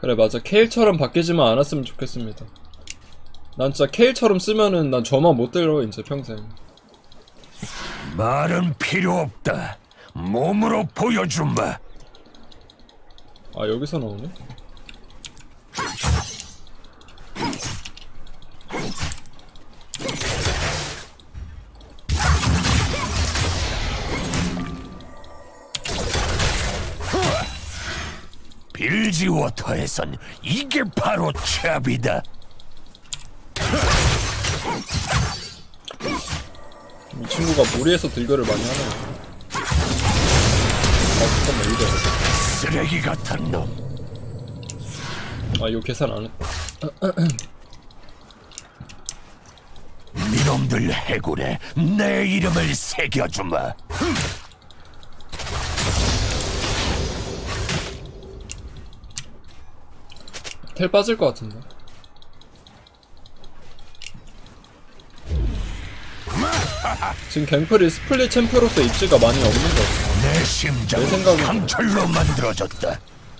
그래 맞아. 케일처럼 바뀌지만 않았으면 좋겠습니다. 난 진짜 케일처럼 쓰면은 난 저만 못 들어 이제 평생. 말은 필요 없다. 몸으로 보여주마. 아 여기서 나오네? 빌지워터에선 이게 바로 찹이다. 이 친구가 무리해서 딜교를 많이 하네. 아 잠깐만 이래. 쓰레기 같은 놈. 아 이거 계산 안 했다. 니놈들 해골에 내 이름을 새겨주마. 텔 빠질 것 같은데. 지금 갱플이 스플릿 챔프로서 입지가 많이 없는 것 같아. 내 심장은 강철로 만들어졌다.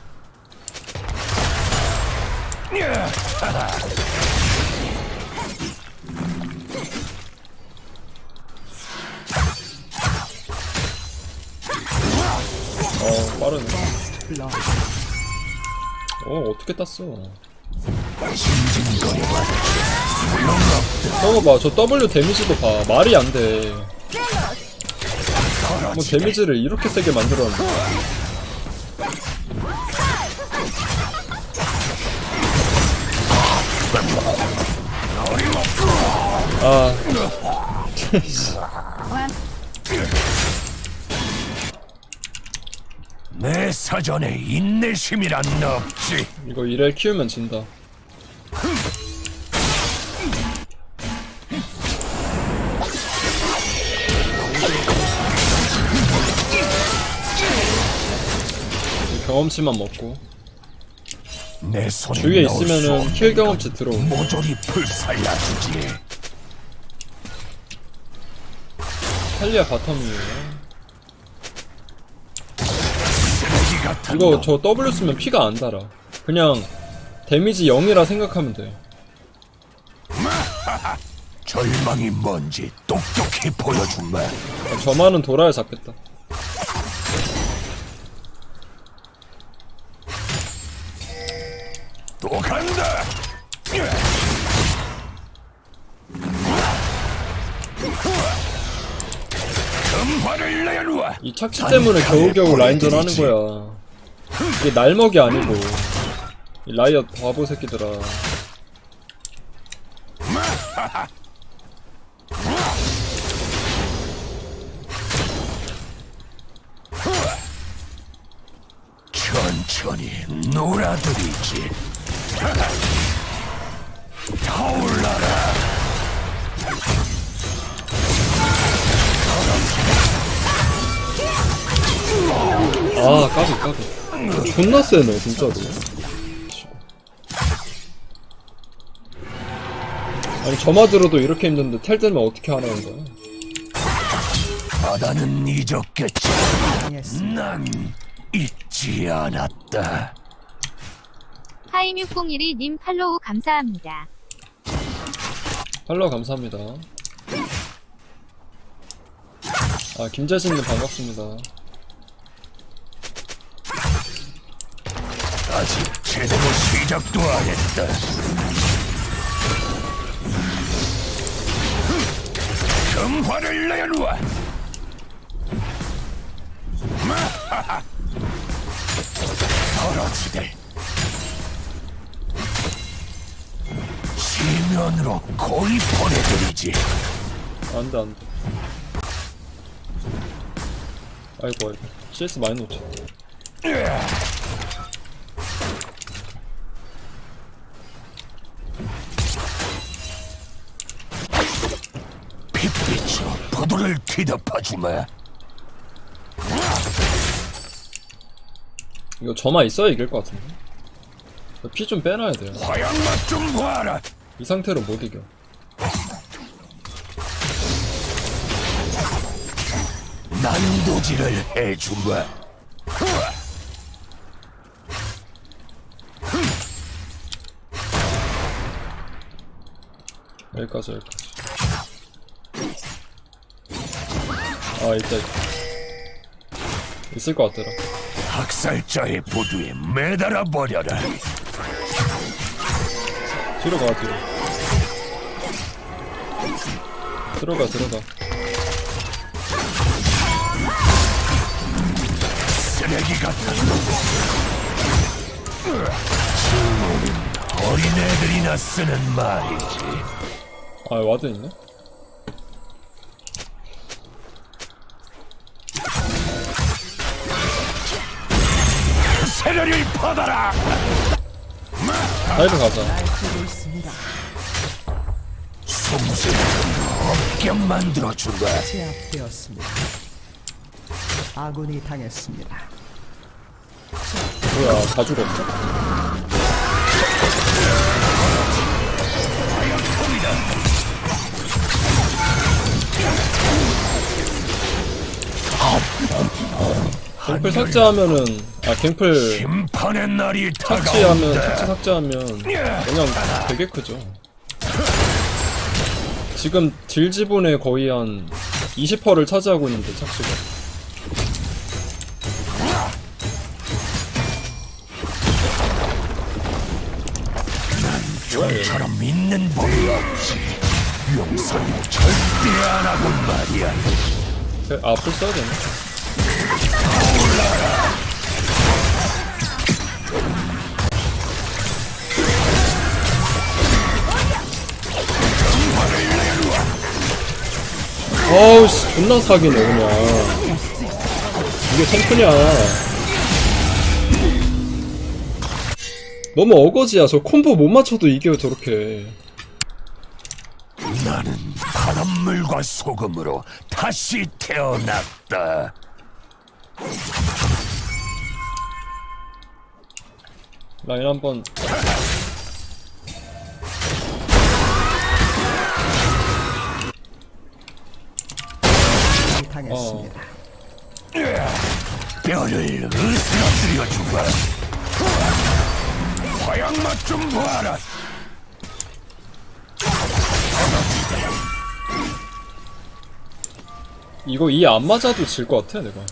빠르네. 어떻게 땄어? 저거 봐, 저 W 데미지도 봐. 말이 안 돼. 뭐 데미지를 이렇게 세게 만들었는데. 아. 내 사전에 인내심이란 없지. 이거 이렐 키우면 진다. 경험치만 먹고 내 손에 주위에 있으면은 킬 경험치 들어오. 모조리 불살라주지. 탈리아 바텀이에요. 이거 저 W 쓰면 피가 안 달아. 그냥 데미지 0이라 생각하면 돼. 절망이 뭔지 똑똑히 보여준마. 저만은 돌아야 잡겠다. 또 간다. 금화를 내놓아. 이 착취 때문에 겨우겨우 라인전 하는 거야. 이게 날먹이 아니고. 이 라이엇 바보 새끼들아. 천천히 놀아드리지. 타올라라. 아 까비. 존나 세네 진짜로. 아니 저마 들어도 이렇게 힘든데 텔 때면 어떻게 하라는 거야. 바다는 잊었겠지. 난 잊지 않았다. 하임6012님 팔로우 감사합니다. 팔로우 감사합니다. 아 김재신님 반갑습니다. 아직 제대로 시작도 안 했다. 금화를 내놓아. 떨어지들. 지면으로 거의 보내드리지. 안돼 안돼. 아이고 CS 많이 놓쳤다. 핏빛으로 포도를 뒤덮어주마. 이거 점화 있어야 이길 것 같은데. 피 좀 빼놔야 돼요. 화양맛 좀 봐라. 이 상태로 못 이겨. 난도질을 해주마. 여기까지. 아, 있다. 있을 것 같더라. 학살자의 보두에 매달아 버려라. 뒤로 가, 뒤로. 들어가. 쓰레기 같은 어린애들이나 쓰는 말이지. 아, 와드 있네? 세례를 받아라. 다이브 가자. 숨쉬는 없게 만들어준다. 제압되었습니다. 아군이 당했습니다. 뭐야, 다 죽었어? 갱플 삭제하면은, 갱플 심판의 날이 삭제하면, 다가온다. 삭제하면 그냥 되게 크죠. 지금 딜 지분의 거의 한 20%를 차지하고 있는데, 착시가. 좀처럼 믿는 법이 없지. 용서는 절대 안 하고 말이야. 앞을 써야 되나? 어우씨, 존나 사기네, 그냥. 이게 챔프냐. 너무 어거지야. 저 콤보 못 맞춰도 이겨요, 저렇게. 나는 바닷물과 소금으로 다시 태어났다. 라인 한번. 당했습니다. 뼈를 으스러뜨려 주마. 화양맛 좀 봐라. 이거 이 안 맞아도 질 것 같아, 내가.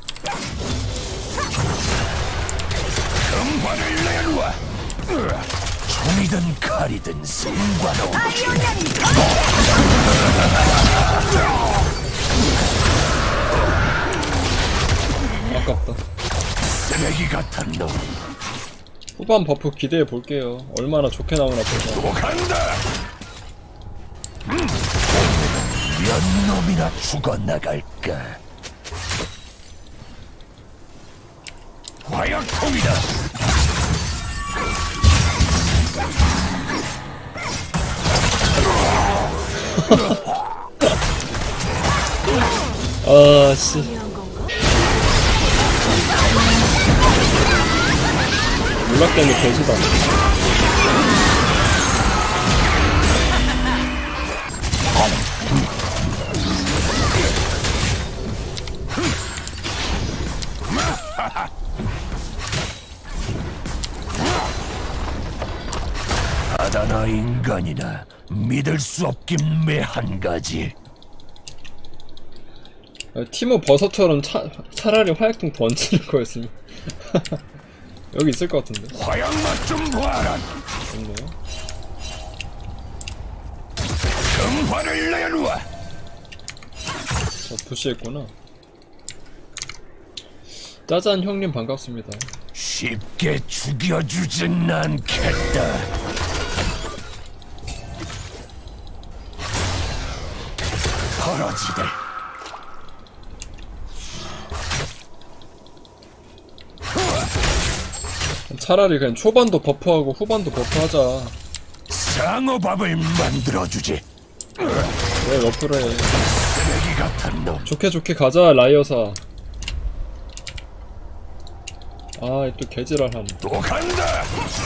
금화를 내놓아. 총이든 칼이든 상관없지. 아깝다. 쓰레기 같은 놈. 후반 버프 기대해 볼게요. 얼마나 좋게 나오나 보자. 또 간다. 몇 놈이나 죽어나갈까. 화약통이다. 아씨. 몰락 때문에 개지다. 바다나 인간이나 믿을 수 없긴 매 한 가지. 티모 버섯처럼 차라리 화약통 던지는 거였으면. 여기 있을 것 같은데. 화양맛 좀 봐라. 없네요. 금화를 내놓아. 저 부시했구나. 짜잔 형님 반갑습니다. 쉽게 죽여주진 않겠다. 벌어지들. 차라리 그냥 초반도 버프하고 후반도 버프하자. 상어밥을 만들어주지. 왜 러프를 해. 쓰레기 같은 놈. 좋게 가자 라이어사. 아, 또 개지랄함. 또 간다.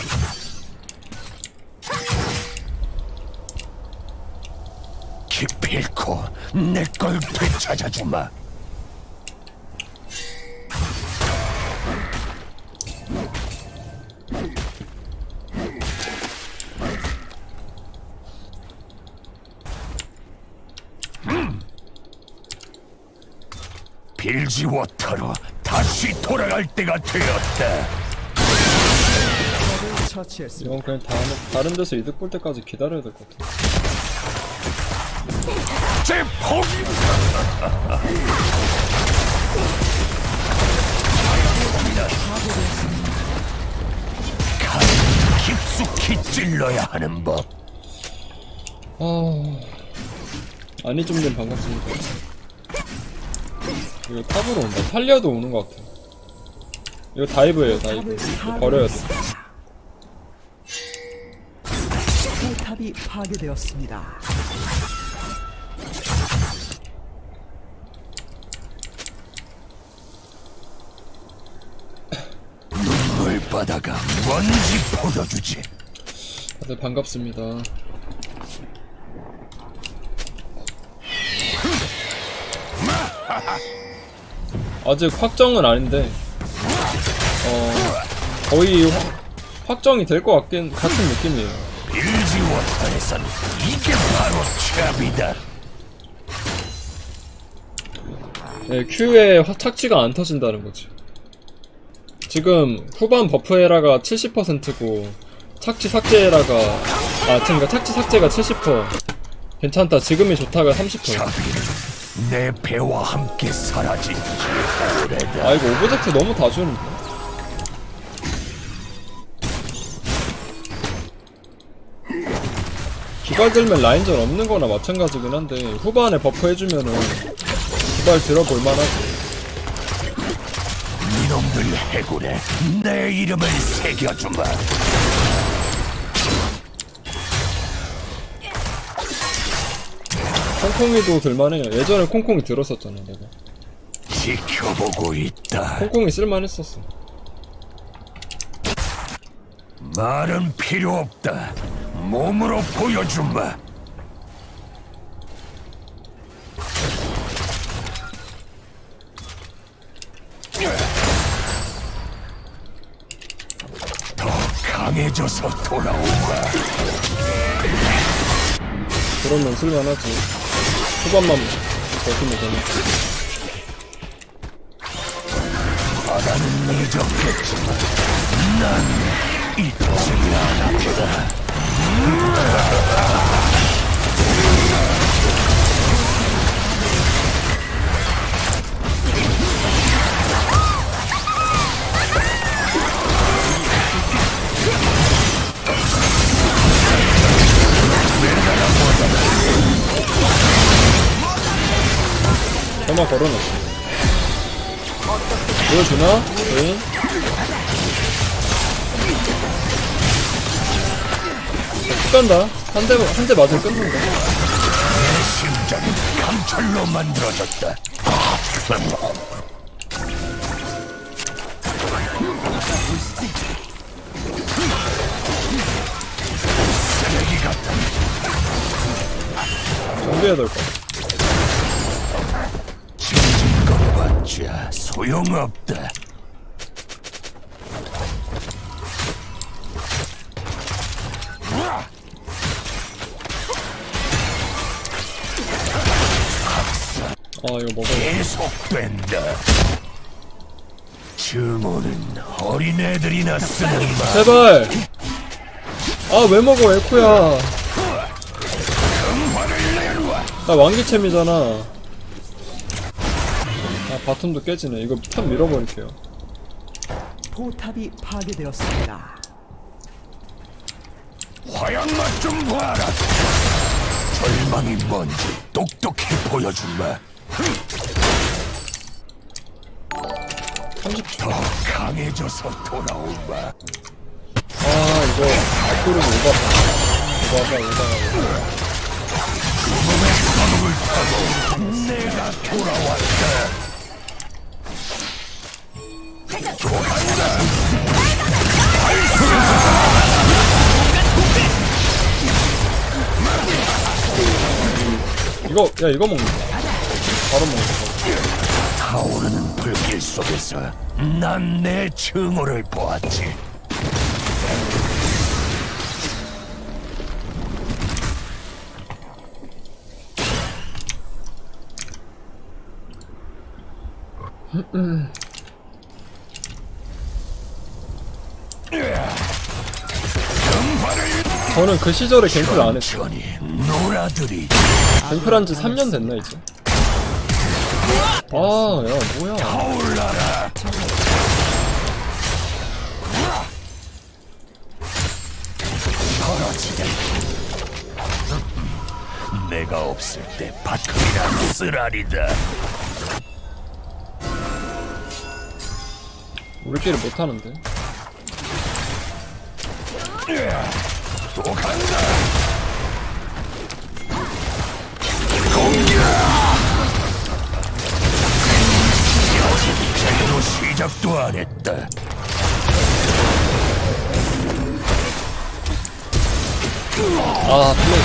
기필코 내 걸 되찾아주마. 빌지워터로 다시 돌아갈 때가 되었다. 처치했습니다. 이건 그냥 다른 데서 이득 볼 때까지 기다려야 될 것 같아. 제 포기. 간 깊숙이 찔러야 하는 법. 아니 좀님 반갑습니다. 이거 탑으로 온다. 탈리아도 오는 것 같아. 이거 다이브예요, 다이브. 이거 버려야 돼. 포탑이 파괴되었습니다. 물바다가 뭔지 보여주지. 다들 반갑습니다. 아직 확정은 아닌데 거의 확정이 될 것 같은 느낌이에요. 빌지워터에선 이게 바로 샵이다. 네, Q에 착지가 안 터진다는 거지. 지금 후반 버프 에라가 70%고 착지 삭제 에라가 그러니까 착지 삭제가 70%. 괜찮다. 지금이 좋다가 30%. 샵이는 내 배와 함께 사라진 지 오래다. 아 이거 오브젝트 너무 다 주는데. 기발 들면 라인전 없는 거나 마찬가지긴 한데 후반에 버프 해주면은 기발 들어볼 만하지. 이놈들 해골에 내 이름을 새겨주마. 콩콩이도 들만해요. 예전에 콩콩이 들었었잖아 내가. 지켜보고 있다. 콩콩이 쓸만했었어. 말은 필요 없다. 몸으로 보여주마. 더 강해져서 돌아오마. 그러면 쓸만하지. 후반만 버티면 되니까. 바다는 잊었겠지만 난 잊지 않았다. 설마 걸어놨어. 보여주나? 개인? 간다. 한 대 맞으면 끝난다. 내 심장이 강철로 만들어졌다. 쓰레기 같다. 정비해야 될 것 같아. 징징거려봤자 소용없다. 이거 먹어야 돼. 계속된다. 증오는 어린애들이나 쓰는 말. 제발! 왜 먹어, 에코야. 나 왕기챔이잖아. 바텀도 깨지네. 이거 탑 밀어버릴게요. 포탑이 파괴되었습니다. 화양맛 좀 봐라. 절망이 뭔지 똑똑히 보여준마. 30초. 더 강해져서 돌아온마. 이거 앞으로 오다가. 몸의 파국을 타고 내가 돌아왔다. 이거 먹는다. 바로 먹는다. 타오르는 불길 속에서 난 내 증오를 보았지. 저는 그 시절에 갱플 안 했어. 천천히 놀아들이. 갱플 한지 3년 됐나 이제? 아, 야, 뭐야? 타올라라. 떨어지자. 내가 없을 때 바퀴란 쓰라리다. 우리끼리 못 하는데. 또 간다. 공격. 제대로 시작도 안 했다. 아, 플레이.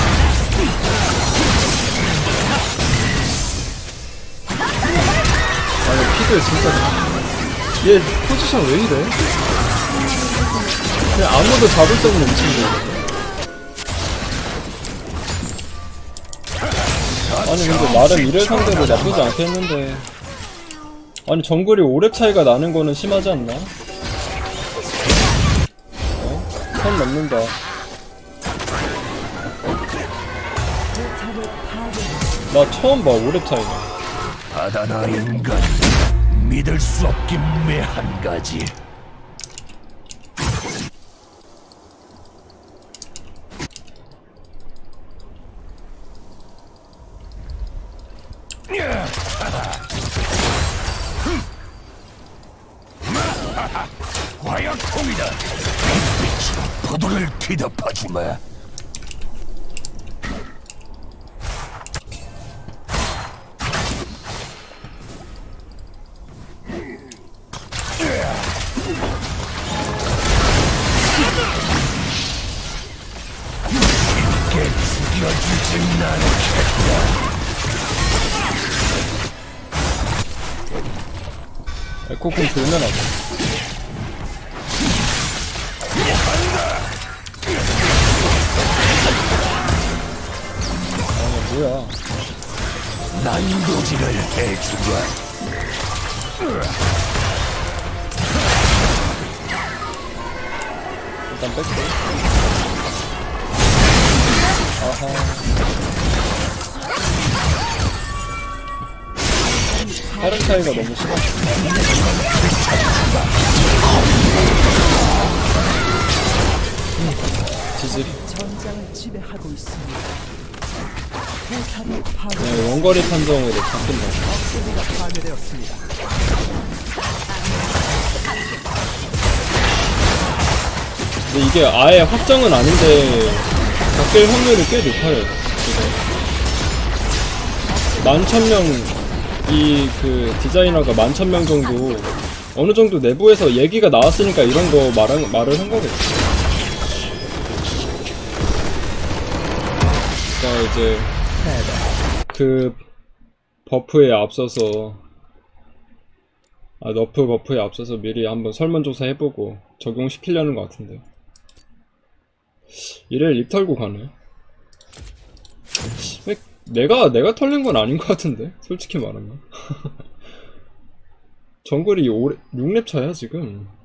아니, 피드 진짜. 얘 포지션 왜 이래? 그냥 아무도 잡을 수 없는 위치인데. 아니, 근데 나름 이를 상대로 나쁘지 않겠는데. 아니, 정글이 5렙 차이가 나는 거는 심하지 않나? 어? 선 넘는다. 나 처음 봐, 5렙 차이나. 바다나 인간, 믿을 수 없긴 매 한 가지. 화약통이다. 빛으로 포도를 뒤덮어주마. 쉽게 죽여주진 않겠다. 에코콘 들면 안 돼. 아, 뭐야. 난도질을 해주마. 일단 뺄게. 아하. 다른 차이가 너무 심하. 지지. 전장을 지배하고 있습니다. 포탑이 파괴. 네, 원거리 판정으로 바뀐다. 억제기가 파괴되었습니다. 근데 이게 아예 확정은 아닌데 바뀔 확률이 꽤 높아요. 만천명 이 그 디자이너가 11,000명 정도 어느 정도 내부에서 얘기가 나왔으니까 이런 거 말을 한 거겠지. 그러니까 이제 그 버프에 앞서서 너프 버프에 앞서서 미리 한번 설문조사 해보고 적용시키려는 것 같은데. 이래 립 털고 가네. 왜 내가 털린 건 아닌 것 같은데, 솔직히 말하면. 정글이 6렙 차야 지금.